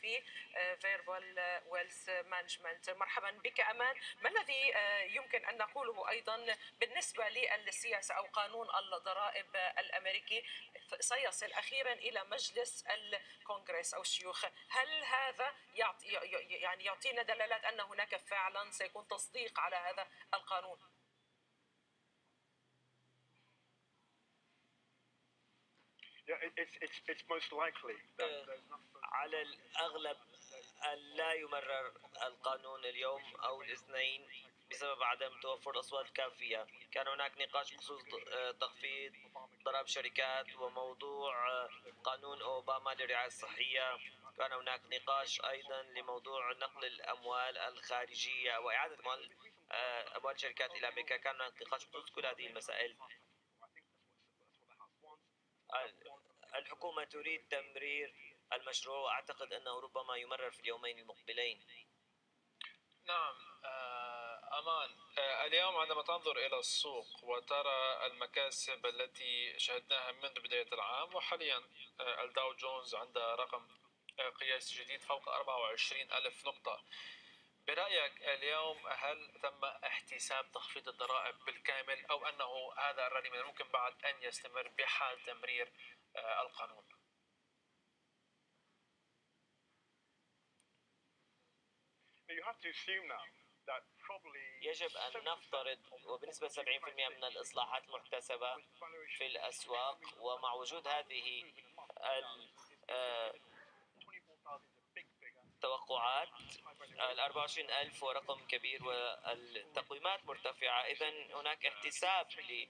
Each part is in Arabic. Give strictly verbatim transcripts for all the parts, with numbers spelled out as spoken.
في فيربل ويلث مانجمنت. مرحبا بك أمان. ما الذي يمكن أن نقوله أيضا بالنسبة للسياسة أو قانون الضرائب الأمريكي سيصل أخيرا إلى مجلس الكونغرس أو الشيوخ؟ هل هذا يعطي يعني يعطينا دلالات أن هناك فعلا سيكون تصديق على هذا القانون؟ على الأغلب أن لا يمرر القانون اليوم أو الاثنين بسبب عدم توفر الأصوات الكافية. كان هناك نقاش بخصوص تخفيض ضرائب الشركات وموضوع قانون أوباما للرعاية الصحية. كان هناك نقاش أيضا لموضوع نقل الأموال الخارجية وإعادة أموال أموال الشركات إلى أمريكا. كان هناك نقاش بخصوص كل هذه المسائل. الحكومة تريد تمرير المشروع، وأعتقد أنه ربما يمرر في اليومين المقبلين. نعم أمان، اليوم عندما تنظر إلى السوق وترى المكاسب التي شهدناها منذ بداية العام، وحاليا الداو جونز عنده رقم قياسي جديد فوق أربعة وعشرين ألف نقطة، برأيك اليوم هل تم احتساب تخفيض الضرائب بالكامل أو أنه هذا الرالي من الممكن بعد أن يستمر بحال تمرير القانون؟ يجب أن نفترض، وبنسبة سبعين بالمئة من الإصلاحات المحتسبة في الأسواق، ومع وجود هذه التوقعات ال أربعة وعشرين ألف ورقم كبير والتقويمات مرتفعة، إذن هناك احتساب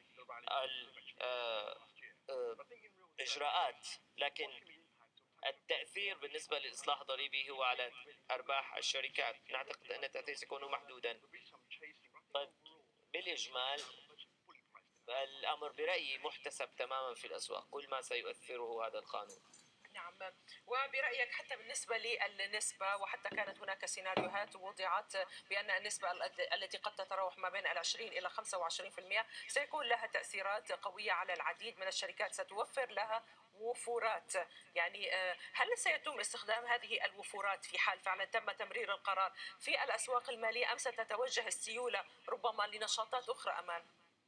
للإجراءات، لكن التأثير بالنسبة للإصلاح الضريبي هو على أرباح الشركات. نعتقد أن التأثير سيكون محدودا. طيب بالإجمال الأمر برأيي محتسب تماما في الأسواق، كل ما سيؤثره هذا القانون. نعم، وبرأيك حتى بالنسبة للنسبة، وحتى كانت هناك سيناريوهات وضعت بأن النسبة التي قد تتراوح ما بين العشرين إلى خمسة وعشرين بالمئة سيكون لها تأثيرات قوية على العديد من الشركات، ستوفر لها وفورات. يعني هل سيتم استخدام هذه الوفورات في حال فعلا تم تمرير القرار في الأسواق المالية، أم ستتوجه السيولة ربما لنشاطات أخرى أمان؟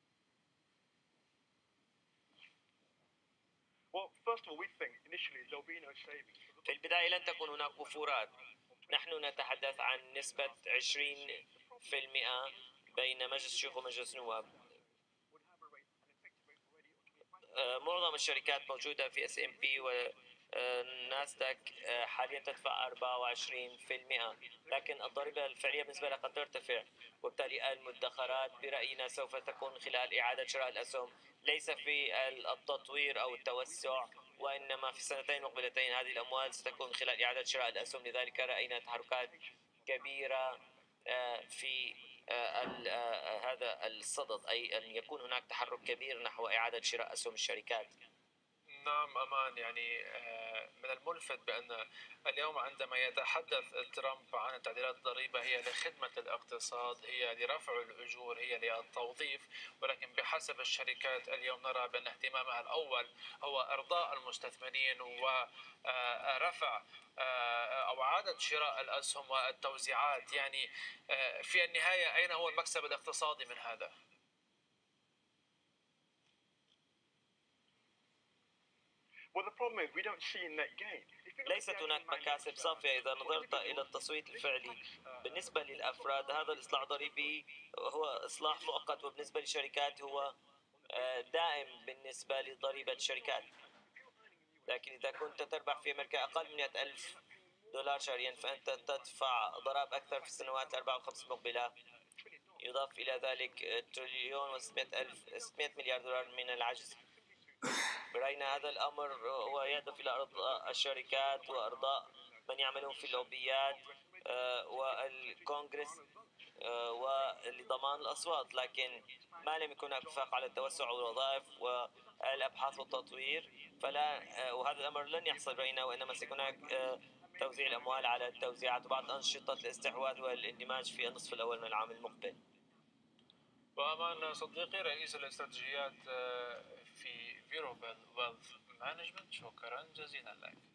في البداية لن تكون هناك وفورات. نحن نتحدث عن نسبة عشرين بالمئة بين مجلس الشيوخ ومجلس النواب. معظم الشركات موجودة في اس ام بي وناسداك حاليا تدفع أربعة وعشرين بالمئة، لكن الضريبة الفعلية بالنسبة لها قد ترتفع، وبالتالي المدخرات برأينا سوف تكون خلال إعادة شراء الأسهم، ليس في التطوير أو التوسع، وإنما في السنتين المقبلتين هذه الأموال ستكون خلال إعادة شراء الأسهم. لذلك رأينا تحركات كبيرة في هذا الصدد، أي أن يكون هناك تحرك كبير نحو إعادة شراء أسهم الشركات. نعم أمان، يعني من الملفت بأن اليوم عندما يتحدث ترامب عن تعديلات الضريبة هي لخدمة الاقتصاد، هي لرفع الأجور، هي للتوظيف، ولكن بحسب الشركات اليوم نرى بأن اهتمامها الأول هو إرضاء المستثمرين ورفع أو إعادة شراء الأسهم والتوزيعات. يعني في النهاية أين هو المكسب الاقتصادي من هذا؟ ليست هناك مكاسب صافية إذا نظرت إلى التصويت الفعلي. بالنسبة للأفراد هذا الإصلاح الضريبي هو إصلاح مؤقت، وبالنسبة للشركات هو دائم بالنسبة لضريبة الشركات. لكن إذا كنت تربح في أمريكا أقل من مئة ألف دولار شهريا فأنت تدفع ضرائب أكثر في السنوات الأربع والخمس المقبلة. يضاف إلى ذلك تريليون وستمائة ألف ستمائة مليار دولار من العجز. برأينا هذا الأمر هو يهدف إلى إرضاء الشركات وإرضاء من يعملون في اللوبيات والكونغرس ولضمان الأصوات، لكن ما لم يكن هناك اتفاق على التوسع والوظائف والأبحاث والتطوير فلا، وهذا الأمر لن يحصل برأينا، وإنما سيكون هناك توزيع الأموال على التوزيعات وبعض أنشطة الاستحواذ والاندماج في النصف الأول من العام المقبل. وأمان صديقي رئيس الاستراتيجيات في فيروبل ويلث مانجمنت، شكرا جزيلا لك.